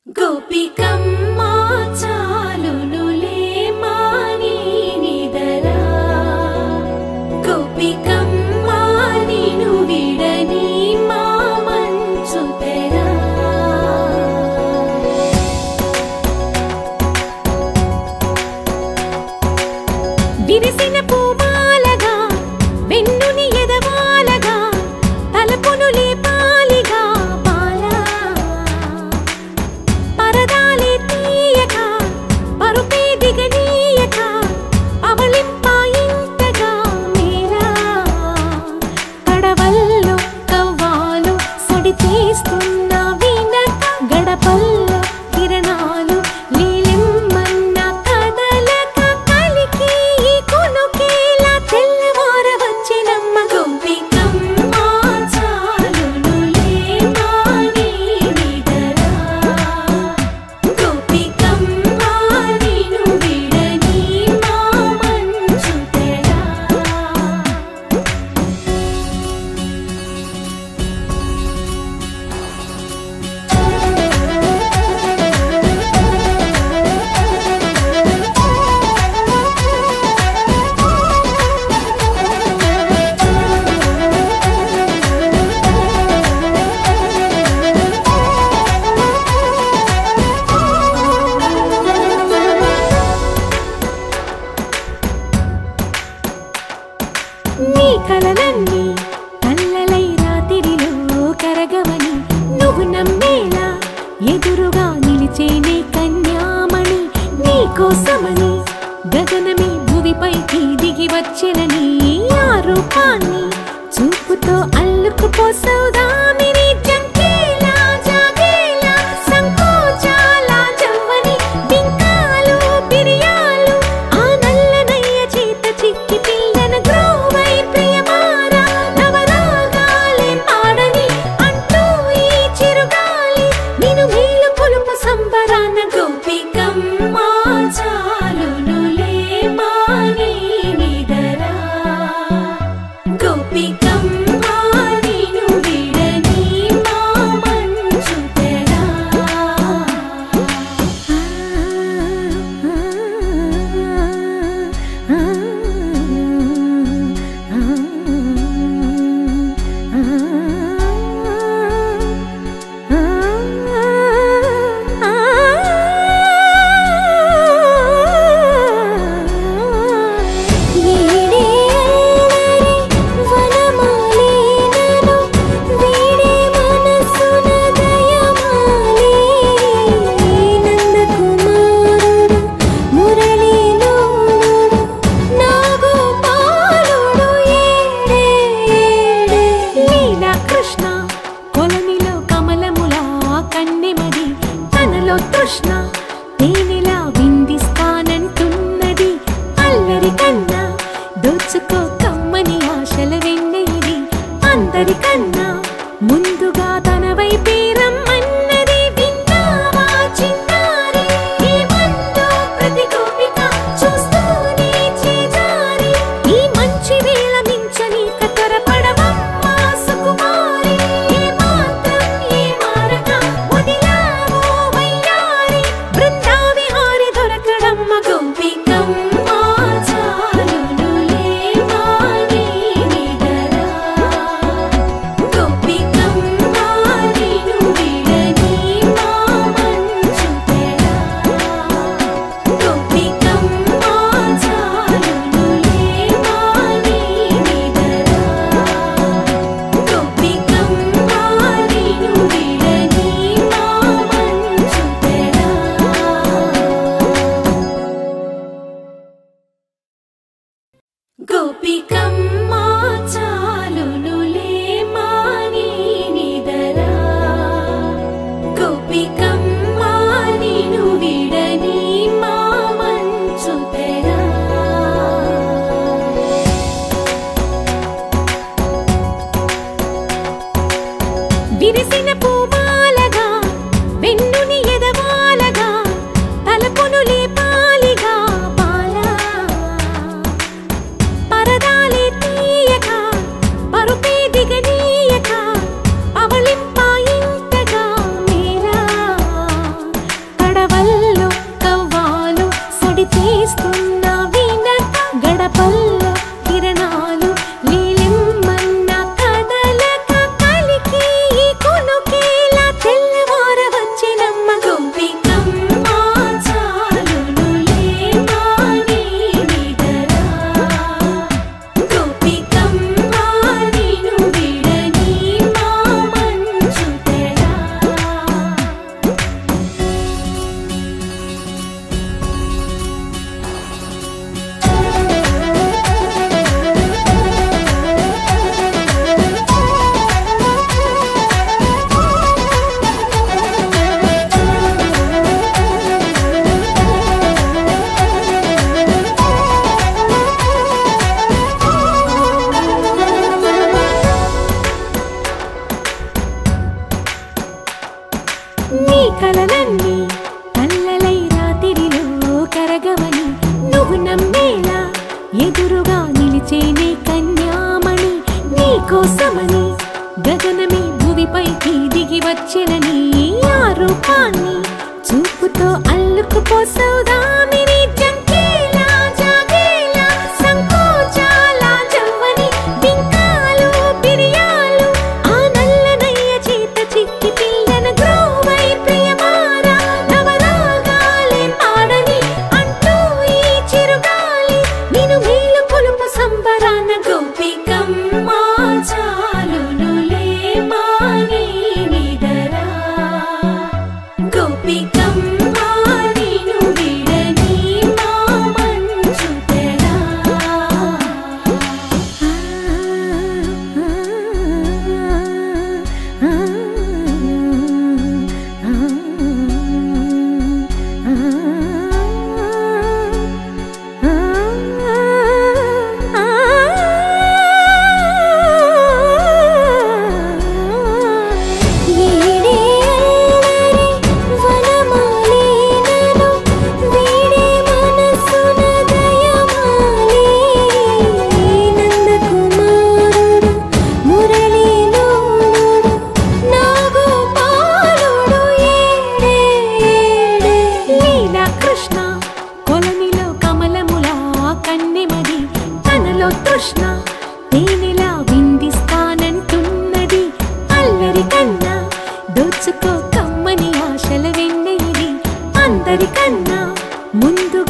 గోపికమ్మా చాలునులే మాని నిదరా గోపికమ్మా నిను విడని మా మంచు తెరా విరిసిన పూమాలగా వెన్నుని ఎదవాలగా తలపును లేపాలిగా బాలా పరదాలే తీయక పరుపే దిగనీయక అవలింపాయింతగా మీరా కడవల్లో కవ్వాలు సడి చేస్తున్న వినక గడపల్లో కిరణాలు లీలిమ్మన్న కదలక కలికి కొనుకేలా తెల్లవార వచ్చినమ్మ గోపికమ్మా చాలునులే మాని నిదరా గోపికమ్మా నిను విడని మా మంచు తెరా నీ కలలన్నీ కల్లలై రాత్రిలో కరగవని నువ్వు నమ్మేలా ఎదురుగా నిలిచేనే కన్యామణి నీ కోసమని గగనమే భువిపైకి దిగి వచ్చెనని ఆ రూపాన్ని చూపుతో అల్లుకుపోసౌదామిని జంకేలా జాగేలా సంకోచాల జవ్వని బింకాలు బిరియాలు ఆ నల్లనయ్య చేత చిక్కి పిల్లన గ్రోవై ప్రియమారా నవరాగాలే పాడని అంటూ ఈ చిరుగాలి నిన్ను మేలు కొలుపు సంబరాన గోపికమ్మా చాలునులే మాని నిదరా గోపికమ్మా నిను విడని మా మంచు తెరా కృష్ణ కొలనిలో కమలములా కన్నెమది తనలో తృష్ణ తేనెలా విందిస్తానంటున్నది అల్లరి కన్నా దోచుకో కమ్మని ఆశల వెన్నెయిది అందరికన్నా ముందుగా తన వైపే రమ్మన్నది విన్నావా చిన్నారి ఏమందో ప్రతి గోపిక చూస్తూనే చేజారి ఈ మంచి వేళ మించని కతరపడవమ్మా సుకుమారి ఏ మాత్రం ఏ మారక వదిలావో వయ్యారి బృందావి కలలన్నీ కల్లలై రాత్రిలో కరగవని నువ్వు నమ్మేలా ఎదురుగా నిలిచేనే కన్యామణి నీకోసమని గగనమే భువిపైకి దిగి వచ్చెనని ఆ రూపాన్ని చూపుతో అల్లుకుపోసౌదామిని జంకేలా జాగేలా సంకోచాల జవ్వని బింకాలు బిరియాలు ఆ నల్లనయ్య చేత చిక్కి పిల్లన గ్రోవై ప్రియమారా నవరాగాలే పాడని అంటూ ఈ చిరుగాలి నిన్ను మేలు పులుపు సంబరాన గోపికమ్మ చాలునులే మాని నిదరా గోపికమ్మ నిన్ను విడని మా మంచు తెరా తృష్ణ తేనెలా విందిస్తానంటున్నది అల్లరి కన్నా దోచుకో కమ్మని ఆశల వెన్నెయిది అందరికన్నా ముందు